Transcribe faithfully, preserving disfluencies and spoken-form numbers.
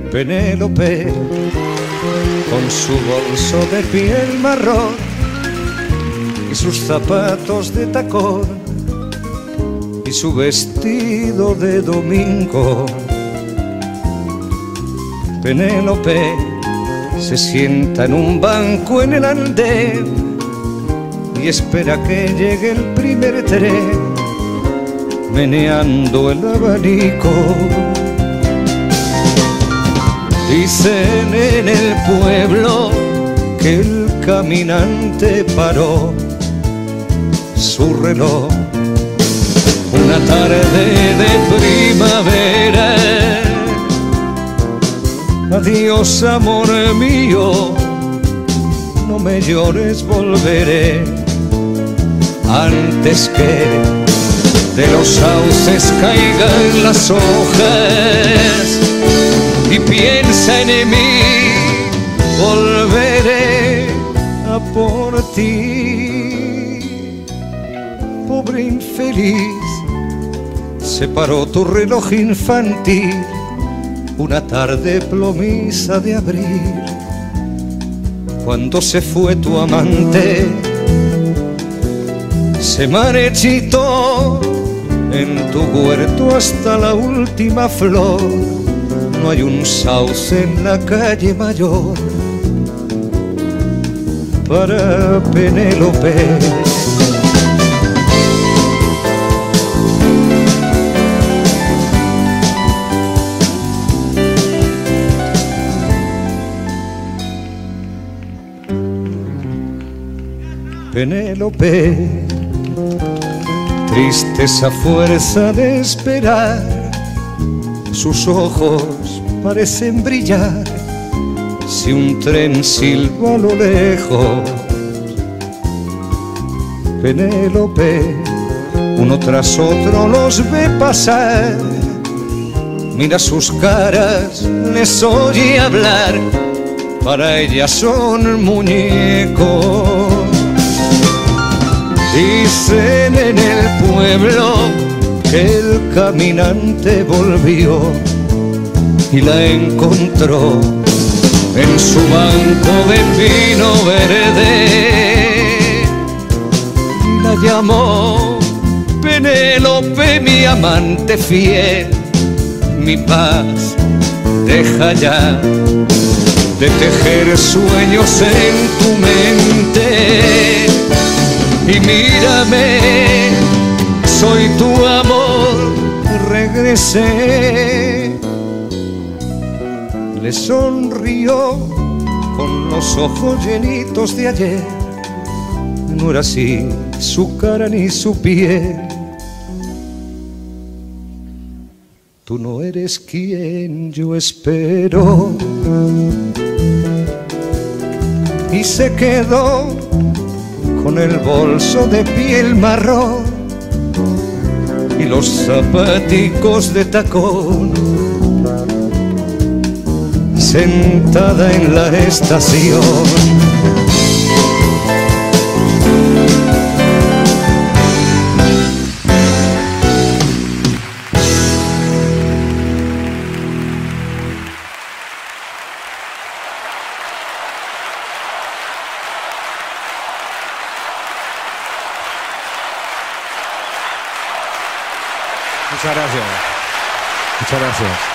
Penélope, con su bolso de piel marrón y sus zapatos de tacón y su vestido de domingo. Penélope se sienta en un banco en el andén y espera que llegue el primer tren, meneando el abanico. Dicen en el pueblo que el caminante paró su reloj una tarde de primavera. Adiós, amor mío, no me llores, volveré antes que de los sauces caigan las hojas. Y piensa en mí, volveré a por ti. Pobre infeliz, se paró tu reloj infantil una tarde plomiza de abril, cuando se fue tu amante. Se marchitó en tu huerto hasta la última flor. No hay un sauce en la calle mayor para Penélope. Penélope, triste esa fuerza de esperar, sus ojos parecen brillar si un tren silba a lo lejos. Penélope, uno tras otro los ve pasar, mira sus caras, les oye hablar, para ella son muñecos. Dicen en el pueblo que el caminante volvió y la encontró en su banco de pino verde. La llamó Penélope, mi amante fiel, mi paz, deja ya de tejer sueños en tu mente y mírame, soy tu amor, regresé. Le sonrió con los ojos llenitos de ayer. No era así su cara ni su piel. Tú no eres quien yo espero. Y se quedó con el bolso de piel marrón y los zapaticos de tacón, sentada en la estación. Muchas gracias. Muchas gracias.